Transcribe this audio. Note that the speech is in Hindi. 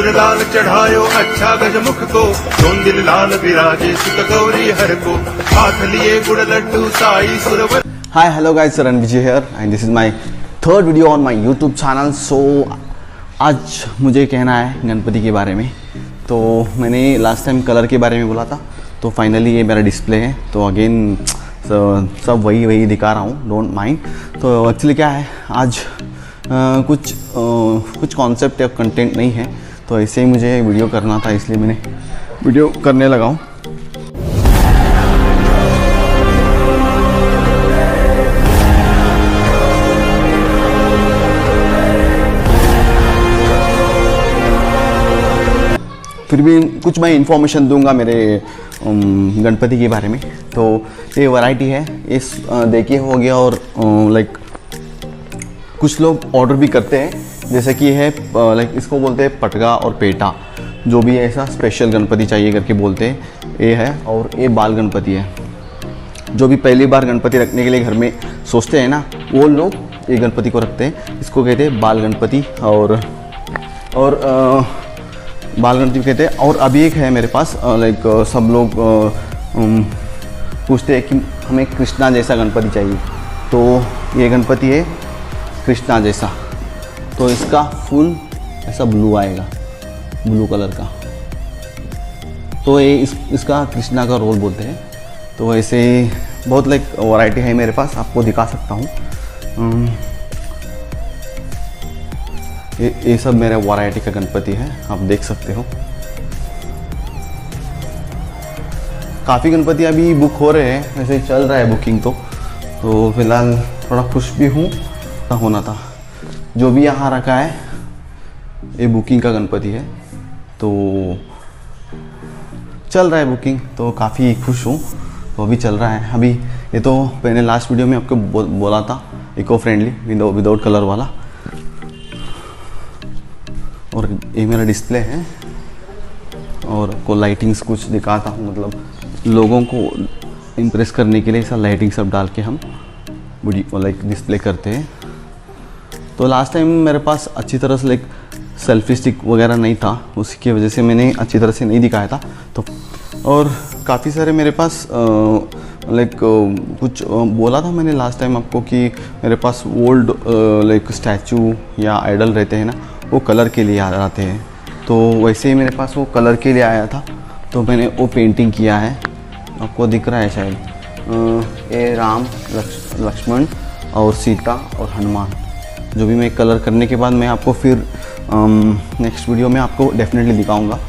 लाल चढ़ायो अच्छा गजमुख को, सोंदिल लाल विराजे सुत गौरी हर को, हाथ लिए गुड़ लड्डू साई सुरवर। Hi hello guys, Saran Vijay here and this is my third video on my YouTube channel. So आज मुझे कहना है गणपति के बारे में। तो मैंने लास्ट टाइम कलर के बारे में बोला था, तो फाइनली ये मेरा डिस्प्ले है। तो अगेन सब वही दिखा रहा हूँ, डोंट माइंड। तो एक्चुअली क्या है, आज कुछ कॉन्सेप्ट या कंटेंट नहीं है, तो ऐसे ही मुझे वीडियो करना था, इसलिए मैंने वीडियो करने लगा हूँ। फिर भी कुछ मैं इन्फॉर्मेशन दूंगा मेरे गणपति के बारे में। तो ये वैरायटी है, इस देखिए हो गया। और लाइक कुछ लोग ऑर्डर भी करते हैं, जैसे कि है लाइक इसको बोलते हैं पटगा और पेटा, जो भी ऐसा स्पेशल गणपति चाहिए करके बोलते हैं, ये है। और ये बाल गणपति है, जो भी पहली बार गणपति रखने के लिए घर में सोचते हैं ना, वो लोग ये गणपति को रखते हैं। इसको कहते हैं बाल गणपति और बाल गणपति कहते हैं। और अभी एक है मेरे पास, लाइक सब लोग पूछते हैं कि हमें कृष्णा जैसा गणपति चाहिए, तो ये गणपति है कृष्णा जैसा। तो इसका फुल ऐसा ब्लू आएगा, ब्लू कलर का। तो ये इसका कृष्णा का रोल बोलते हैं। तो ऐसे बहुत लाइक वैरायटी है मेरे पास, आपको दिखा सकता हूँ। ये सब मेरा वैरायटी का गणपति है, आप देख सकते हो। काफ़ी गणपति अभी बुक हो रहे हैं, वैसे चल रहा है बुकिंग। तो फिलहाल थोड़ा खुश भी हूँ, होना था। जो भी यहाँ रखा है ये बुकिंग का गणपति है, तो चल रहा है बुकिंग, तो काफ़ी खुश हूँ। तो अभी चल रहा है। अभी ये तो मैंने लास्ट वीडियो में आपको बोला था, इको फ्रेंडली विदाउट कलर वाला। और ये मेरा डिस्प्ले है, और को लाइटिंग्स कुछ दिखाता हूँ, मतलब लोगों को इम्प्रेस करने के लिए ऐसा लाइटिंग सब डाल के हम वीडियो लाइक डिस्प्ले करते हैं। तो लास्ट टाइम मेरे पास अच्छी तरह से लाइक सेल्फी स्टिक वगैरह नहीं था, उसकी वजह से मैंने अच्छी तरह से नहीं दिखाया था। तो और काफ़ी सारे मेरे पास लाइक कुछ बोला था मैंने लास्ट टाइम आपको कि मेरे पास ओल्ड लाइक स्टैचू या आइडल रहते हैं ना, वो कलर के लिए आते हैं। तो वैसे ही मेरे पास वो कलर के लिए आया था, तो मैंने वो पेंटिंग किया है। आपको दिख रहा है शायद, ये राम लक्ष्मण और सीता और हनुमान, जो भी मैं कलर करने के बाद मैं आपको फिर नेक्स्ट वीडियो में आपको डेफिनेटली दिखाऊंगा।